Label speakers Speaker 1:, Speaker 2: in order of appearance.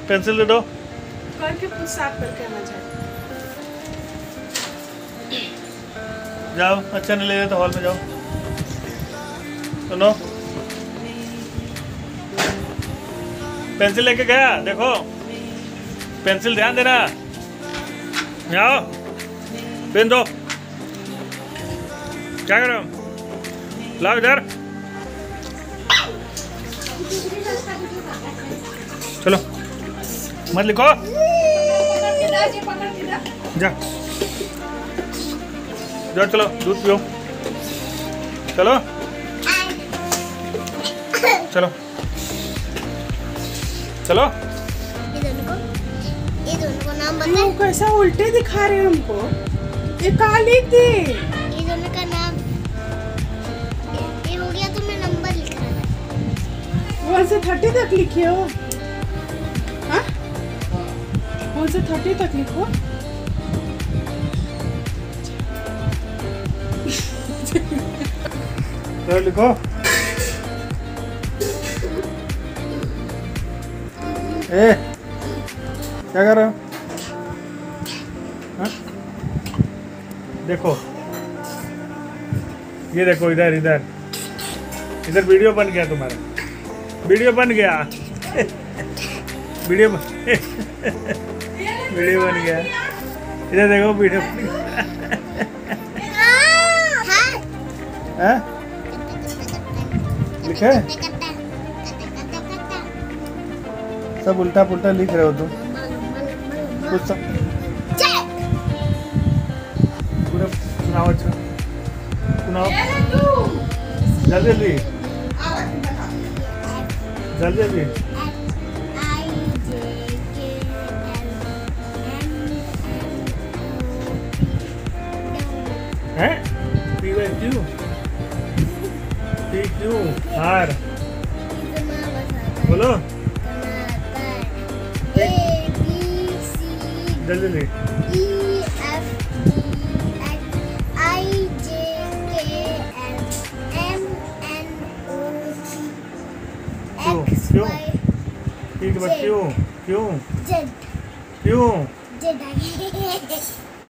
Speaker 1: Pencil दे दो।
Speaker 2: करके कुछ साफ करके आना चाहिए।
Speaker 1: जाओ, अच्छा नहीं लगे तो हॉल में जाओ। सुनो, पेंसिल लेके गया, देखो पेंसिल ध्यान देना। जाओ, पेन दो। क्या करो, लाओ इधर। चलो, मत लिखो, जा जा, चलो दूध पियो। चलो चलो चलो।
Speaker 3: ये दोनों को नाम
Speaker 2: क्यों
Speaker 3: बता।
Speaker 2: कैसा उल्टे दिखा रहे हैं हमको? ये काली थी।
Speaker 3: ये दोनों का नाम ये हो गया, तुमने नंबर लिखा है।
Speaker 2: 1 से 30 तक लिखे हो? हाँ? 1 से 30 तक लिखो।
Speaker 1: तो लिखो। ए, क्या कर रहे हो? हाँ? देखो, ये देखो, इधर इधर इधर वीडियो बन गया तुम्हारा। वीडियो बन गया। वीडियो वीडियो बन गया। इधर देखो, वीडियो बन गया। हाँ? लिखे? सब उल्टा पुल्टा लिख रहे हो तुम। कुछ सब पूरा सुनाओ। अच्छा सुनाओ, जल्दी जल्दी जल्दी जल्दी। हैं? P Q R बोलो जल्दी जल्दी। क्यों ठीक है, क्यों क्यों
Speaker 3: जेड
Speaker 1: क्यों
Speaker 3: जेड